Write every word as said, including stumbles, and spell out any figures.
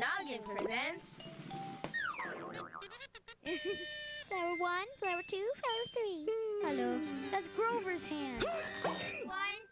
Noggin presents... Flower one, flower two, flower three. Hello, that's Grover's hand. One,